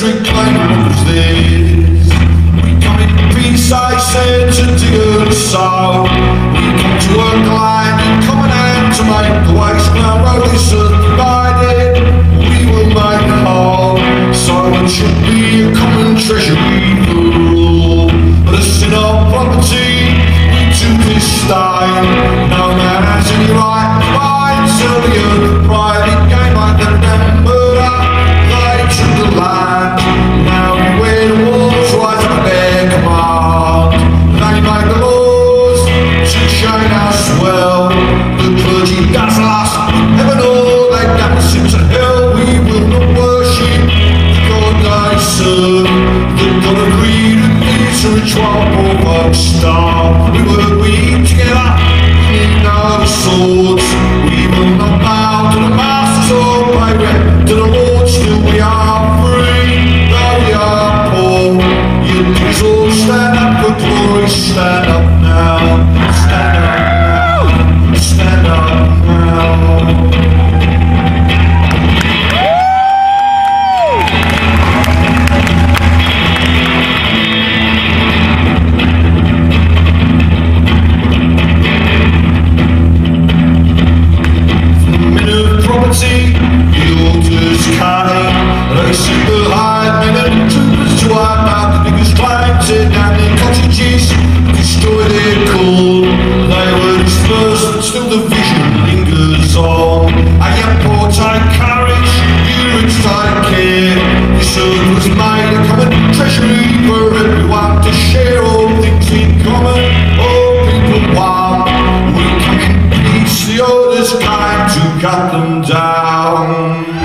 reclaim what was theirs. We come in peace, I said, to dig and sow. We come to work the land in common hand to make the waste ground road this earth divided. We will make it whole, so it should be a common treasury for all. But us in our property, we to this day, no man has any right to buy and sell the earth. Private game like the remember they took the land. Now beware the walls rise up at their command. They make the laws to chain us well. The clergy dazzle us with heaven or they damn us into hell. We will not worship the God they serve. The God agreed with these ritual provoke star. We work, we eat together, we need no swords. We will not bow to the masters or pay rent to the Lord. Still we are free, though we are poor. You please all stand up for glory. Stand up now, stand up now, stand up now. The altars came, they sit behind men and troopers to wipe out the biggest claims, tear down their cottages, destroy their corn. They were dispersed, but still the vision lingers on. A young poor take courage, you rich take care. This earth was made a common treasury for everyone to share all things in common, all people one. We come in peace, the orders came to cut them down.